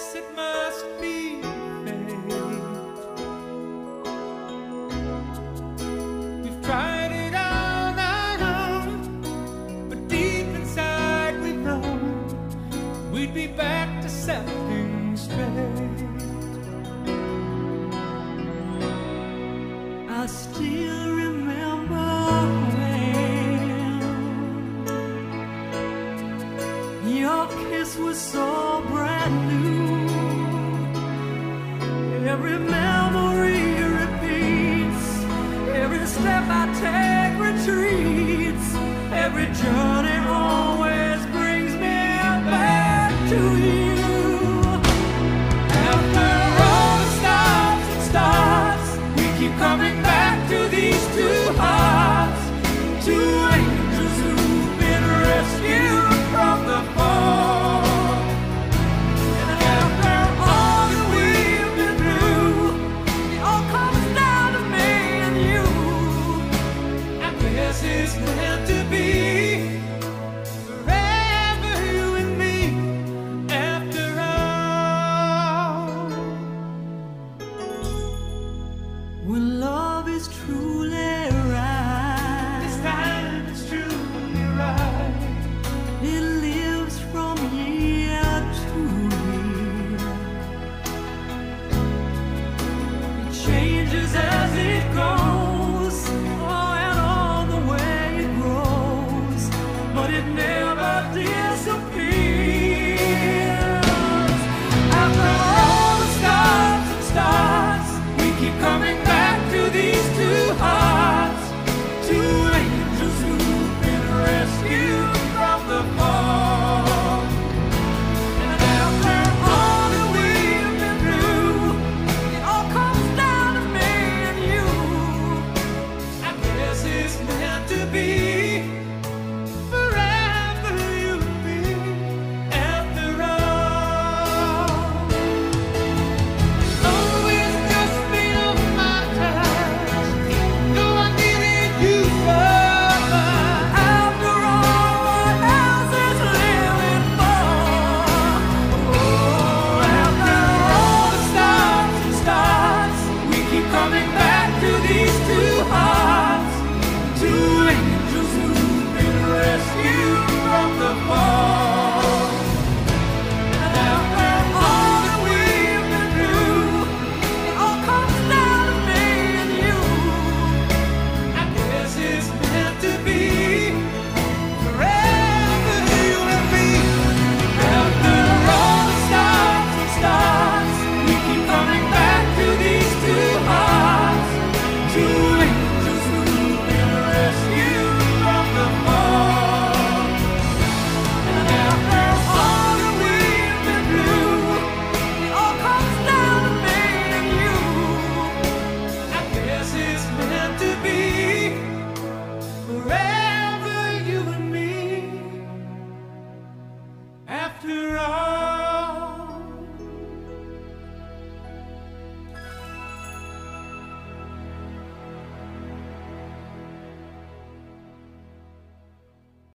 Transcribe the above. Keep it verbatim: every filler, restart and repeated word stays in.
guess it must be fate. We've tried it all night long, but deep inside we know we'd be back to set things straight. I still remember when your kiss was so brand new. Every memory repeats, every step I take retreats, every journey always brings me back to you. After all the stops and starts, we keep coming back to these two hearts, two angels who've been rescued from the fall. And after all that we've been through, it all comes down to me and you. I guess it's meant to be. Forever you and me, after all. When love is truly right, this time it's truly right. It lives from year to year. It changes as it goes, oh, and all the way it grows, but it never disappears.